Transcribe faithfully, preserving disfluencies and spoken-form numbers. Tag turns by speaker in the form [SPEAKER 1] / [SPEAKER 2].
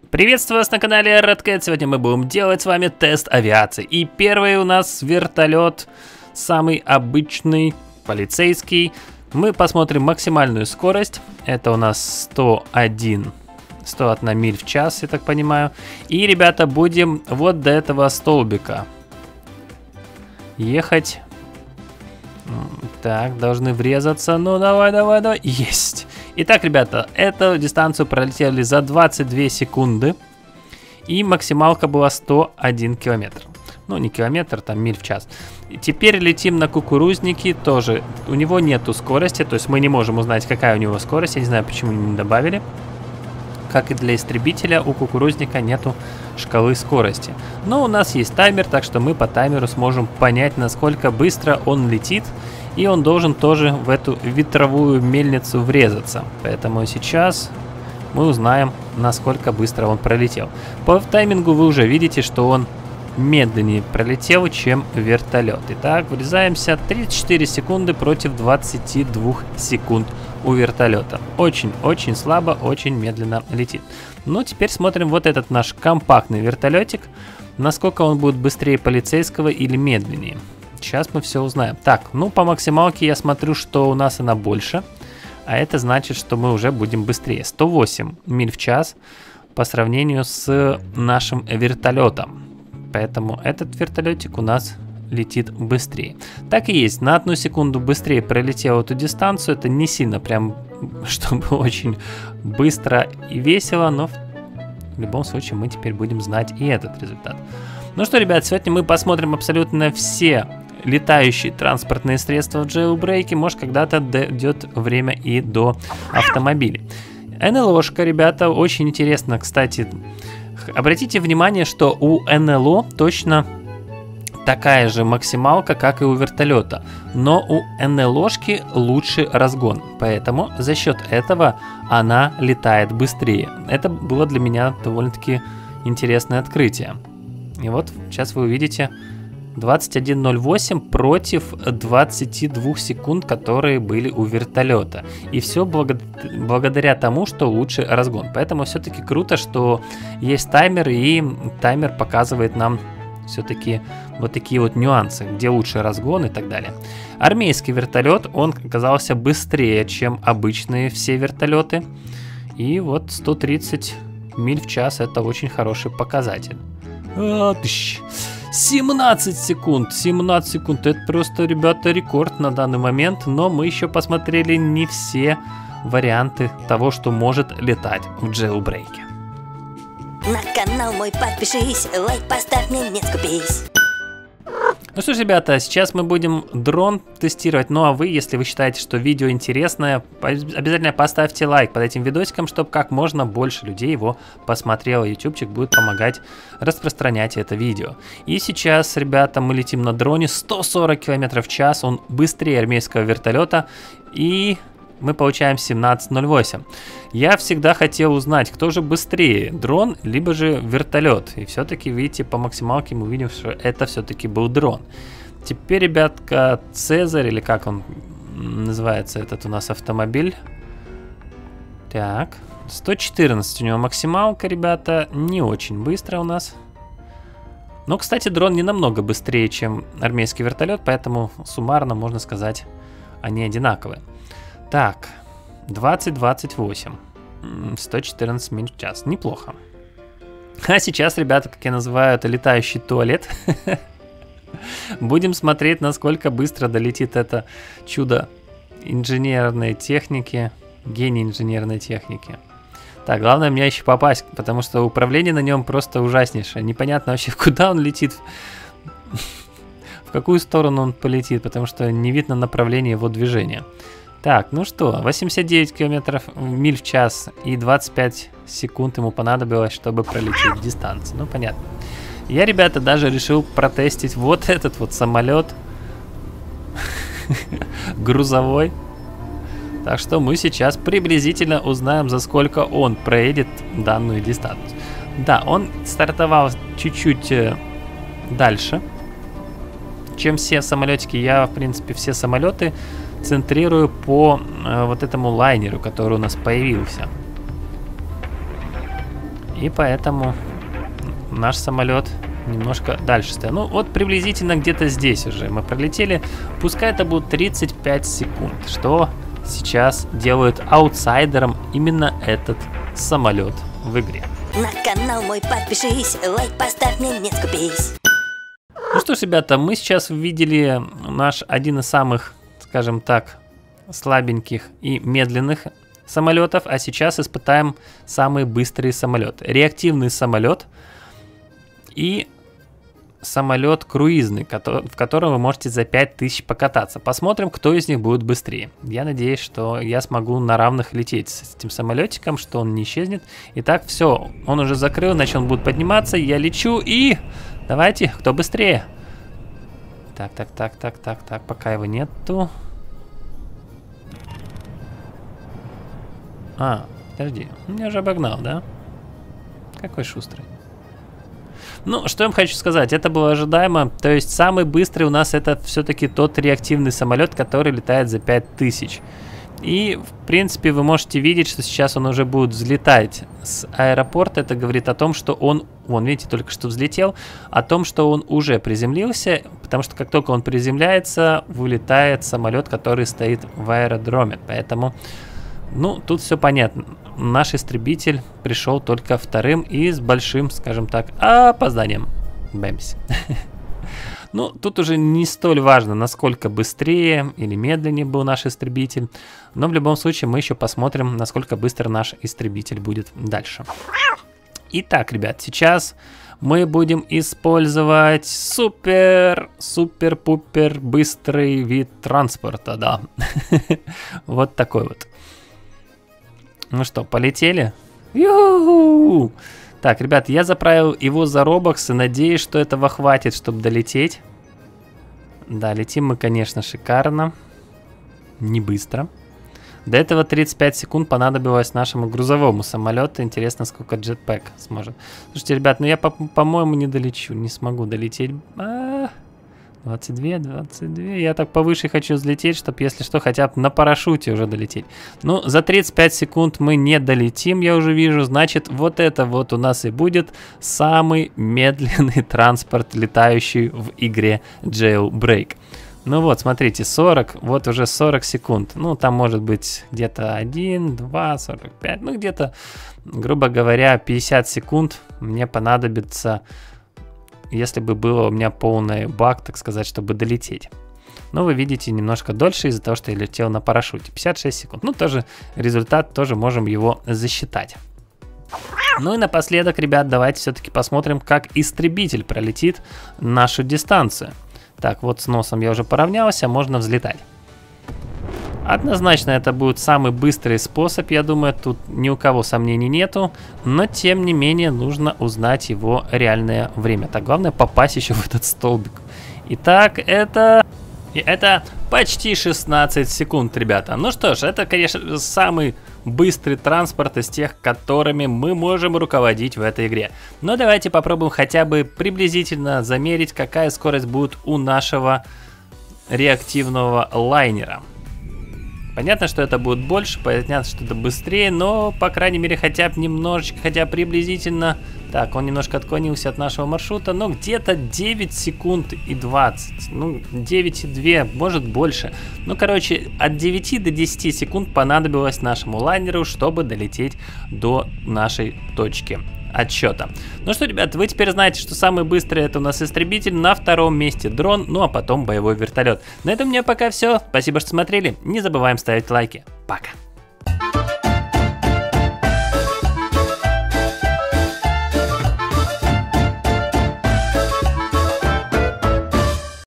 [SPEAKER 1] Приветствую вас на канале Red Cat. Сегодня мы будем делать с вами тест авиации. И первый у нас вертолет, самый обычный, полицейский. Мы посмотрим максимальную скорость. Это у нас сто один, сто одна миль в час, я так понимаю. И, ребята, будем вот до этого столбика ехать. Так, должны врезаться. Ну, давай, давай, давай. Есть. Итак, ребята, эту дистанцию пролетели за двадцать две секунды. И максималка была сто один километр. Ну, не километр, там миль в час. И теперь летим на кукурузники. Тоже у него нету скорости. То есть мы не можем узнать, какая у него скорость. Я не знаю, почему не добавили. Как и для истребителя, у кукурузника нету шкалы скорости. Но у нас есть таймер, так что мы по таймеру сможем понять, насколько быстро он летит. И он должен тоже в эту ветровую мельницу врезаться. Поэтому сейчас мы узнаем, насколько быстро он пролетел. По таймингу вы уже видите, что он медленнее пролетел, чем вертолет. Итак, врезаемся. тридцать четыре секунды против двадцати двух секунд у вертолета. Очень-очень слабо, очень медленно летит. Ну, теперь смотрим вот этот наш компактный вертолетик. Насколько он будет быстрее полицейского или медленнее. Сейчас мы все узнаем. Так, ну по максималке я смотрю, что у нас она больше. А это значит, что мы уже будем быстрее. сто восемь миль в час по сравнению с нашим вертолетом. Поэтому этот вертолетик у нас летит быстрее. Так и есть. На одну секунду быстрее пролетел эту дистанцию. Это не сильно прям, чтобы очень быстро и весело. Но в любом случае мы теперь будем знать и этот результат. Ну что, ребят, сегодня мы посмотрим абсолютно все летающие транспортные средства в джейлбрейке. Может, когда-то дойдет время и до автомобилей. эн эл о-шка, ребята, очень интересно, кстати. Обратите внимание, что у эн эл о точно такая же максималка, как и у вертолета. Но у эн эл о-шки лучший разгон. Поэтому за счет этого она летает быстрее. Это было для меня довольно-таки интересное открытие. И вот сейчас вы увидите двадцать один ноль восемь против двадцати двух секунд, которые были у вертолета. И все благо... благодаря тому, что лучший разгон. Поэтому все-таки круто, что есть таймер, и таймер показывает нам все-таки вот такие вот нюансы, где лучший разгон и так далее. Армейский вертолет, он оказался быстрее, чем обычные все вертолеты. И вот сто тридцать миль в час, это очень хороший показатель. семнадцать секунд, семнадцать секунд, это просто, ребята, рекорд на данный момент, но мы еще посмотрели не все варианты того, что может летать в джейлбрейке.
[SPEAKER 2] На канал мой подпишись, лайк поставь, мне не скупись.
[SPEAKER 1] Ну что ж, ребята, сейчас мы будем дрон тестировать. Ну а вы, если вы считаете, что видео интересное, обязательно поставьте лайк под этим видосиком, чтобы как можно больше людей его посмотрело. Ютубчик будет помогать распространять это видео. И сейчас, ребята, мы летим на дроне сто сорок километров в час. Он быстрее армейского вертолета. И мы получаем семнадцать ноль восемь. Я всегда хотел узнать, кто же быстрее, дрон либо же вертолет. И все-таки, видите, по максималке мы видим, что это все-таки был дрон. Теперь, ребятка, Цезарь, или как он называется, этот у нас автомобиль. Так, сто четырнадцать у него максималка, ребята, не очень быстро у нас. Но, кстати, дрон не намного быстрее, чем армейский вертолет, поэтому суммарно, можно сказать, они одинаковые. Так, двадцать двадцать восемь, сто четырнадцать миль в час, неплохо. А сейчас, ребята, как я называю это, летающий туалет. Будем смотреть, насколько быстро долетит это чудо инженерной техники, гений инженерной техники. Так, главное мне еще попасть, потому что управление на нем просто ужаснейшее. Непонятно вообще, куда он летит, в какую сторону он полетит, потому что не видно направление его движения. Так, ну что, восемьдесят девять километров миль в час и двадцать пять секунд ему понадобилось, чтобы пролететь дистанцию. Ну, понятно. Я, ребята, даже решил протестить вот этот вот самолет грузовой. Так что мы сейчас приблизительно узнаем, за сколько он проедет данную дистанцию. Да, он стартовал чуть-чуть дальше, чем все самолетики. Я, в принципе, все самолеты центрирую по э, вот этому лайнеру, который у нас появился. И поэтому наш самолет немножко дальше стоит. Ну, вот приблизительно где-то здесь уже мы пролетели. Пускай это будет тридцать пять секунд, что сейчас делает аутсайдером именно этот самолет в игре.
[SPEAKER 2] На канал мой подпишись, лайк поставь, мне не скупись.
[SPEAKER 1] Ну что ж, ребята, мы сейчас видели наш один из самых, скажем так, слабеньких и медленных самолетов, а сейчас испытаем самый быстрый самолет. Реактивный самолет и самолет круизный, в котором вы можете за пять тысяч покататься. Посмотрим, кто из них будет быстрее. Я надеюсь, что я смогу на равных лететь с этим самолетиком, что он не исчезнет. Итак, все, он уже закрыл, значит он будет подниматься. Я лечу и... Давайте, кто быстрее? Так, так, так, так, так, так, пока его нету. А, подожди, он меня уже обогнал, да? Какой шустрый. Ну, что я вам хочу сказать, это было ожидаемо. То есть самый быстрый у нас это все-таки тот реактивный самолет, который летает за пять тысяч. И, в принципе, вы можете видеть, что сейчас он уже будет взлетать с аэропорта. Это говорит о том, что он, вон, видите, только что взлетел, о том, что он уже приземлился, потому что как только он приземляется, вылетает самолет, который стоит в аэродроме. Поэтому, ну, тут все понятно. Наш истребитель пришел только вторым и с большим, скажем так, опозданием. Бэмс. Ну, тут уже не столь важно, насколько быстрее или медленнее был наш истребитель. Но в любом случае мы еще посмотрим, насколько быстро наш истребитель будет дальше. Итак, ребят, сейчас мы будем использовать супер, супер-пупер быстрый вид транспорта, да. Вот такой вот. Ну что, полетели? Ю-ху! Так, ребят, я заправил его за робокс и надеюсь, что этого хватит, чтобы долететь. Да, летим мы, конечно, шикарно. Не быстро. До этого тридцать пять секунд понадобилось нашему грузовому самолету. Интересно, сколько джетпэк сможет. Слушайте, ребят, ну я, по-моему, не долечу. Не смогу долететь. А-а-а. двадцать два, двадцать два. Я так повыше хочу взлететь, чтобы, если что, хотя бы на парашюте уже долететь. Ну, за тридцать пять секунд мы не долетим, я уже вижу. Значит, вот это вот у нас и будет самый медленный транспорт, летающий в игре Jailbreak. Ну вот, смотрите, сорок, вот уже сорок секунд. Ну, там может быть где-то один, два, сорок пять. Ну, где-то, грубо говоря, пятьдесят секунд мне понадобится... Если бы было у меня полный баг, так сказать, чтобы долететь. Но вы видите немножко дольше из-за того, что я летел на парашюте. пятьдесят шесть секунд. Ну, тоже результат, тоже можем его засчитать. Ну и напоследок, ребят, давайте все-таки посмотрим, как истребитель пролетит нашу дистанцию. Так, вот с носом я уже поравнялся, можно взлетать. Однозначно это будет самый быстрый способ, я думаю, тут ни у кого сомнений нету, но тем не менее нужно узнать его реальное время. Так, главное попасть еще в этот столбик. Итак, это... И это почти шестнадцать секунд, ребята. Ну что ж, это, конечно, самый быстрый транспорт из тех, которыми мы можем руководить в этой игре. Но давайте попробуем хотя бы приблизительно замерить, какая скорость будет у нашего реактивного лайнера. Понятно, что это будет больше, понятно, что это быстрее, но, по крайней мере, хотя бы немножечко, хотя приблизительно... Так, он немножко отклонился от нашего маршрута, но где-то девять секунд и двадцать. Ну, девять и два, может больше. Ну, короче, от девяти до десяти секунд понадобилось нашему лайнеру, чтобы долететь до нашей точки отсчета. Ну что, ребят, вы теперь знаете, что самый быстрый это у нас истребитель, на втором месте дрон, ну а потом боевой вертолет. На этом у меня пока все. Спасибо, что смотрели. Не забываем ставить лайки. Пока.